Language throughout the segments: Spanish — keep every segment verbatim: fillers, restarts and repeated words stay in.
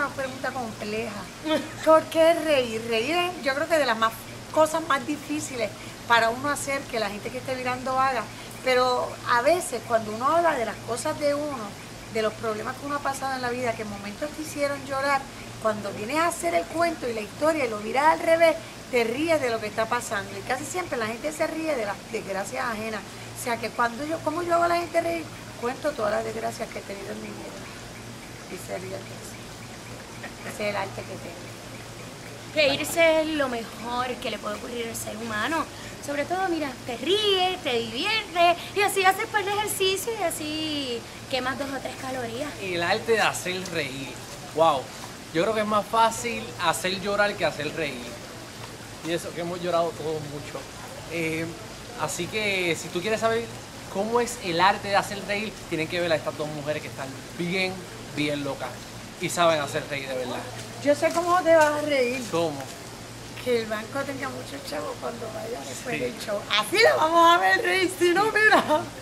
una pregunta compleja. ¿Por qué reír? Reír es, yo creo que de las más cosas más difíciles para uno hacer que la gente que esté mirando haga. Pero a veces cuando uno habla de las cosas de uno, de los problemas que uno ha pasado en la vida, que en momentos te hicieron llorar, cuando vienes a hacer el cuento y la historia y lo miras al revés, te ríes de lo que está pasando. Y casi siempre la gente se ríe de las desgracias ajenas. O sea que cuando yo, ¿cómo yo hago a la gente reír? Cuento todas las desgracias que he tenido en mi vida. Y se ríe de eso. Ese es el arte que tengo. Reírse es lo mejor que le puede ocurrir al ser humano. Sobre todo, mira, te ríes, te diviertes y así haces par de ejercicio y así quemas dos o tres calorías. Y el arte de hacer reír. Wow. Yo creo que es más fácil hacer llorar que hacer reír. Y eso que hemos llorado todos mucho. Eh, así que si tú quieres saber cómo es el arte de hacer reír, tienen que ver a estas dos mujeres que están bien, bien locas y saben hacer reír de verdad. Yo sé cómo te vas a reír. ¿Cómo? Que el banco tenga muchos chavos cuando vaya después sí. del show. Así la vamos a ver reír, si no, mira.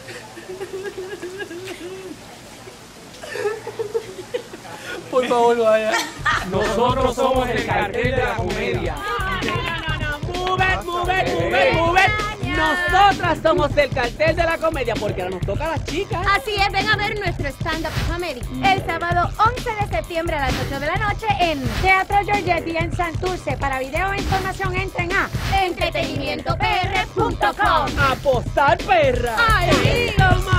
Por favor, vaya. Nosotros somos el cartel de la comedia. No, no, no, move it, move it, move it, move it. Nosotras somos el cartel de la comedia porque ahora nos toca a las chicas. Así es, ven a ver nuestro stand-up comedy el sábado once de septiembre a las ocho de la noche en Teatro Giorgetti en Santurce. Para video e información entren a entretenimiento p r punto com. ¡Apostar, perra! ¡Ay, lo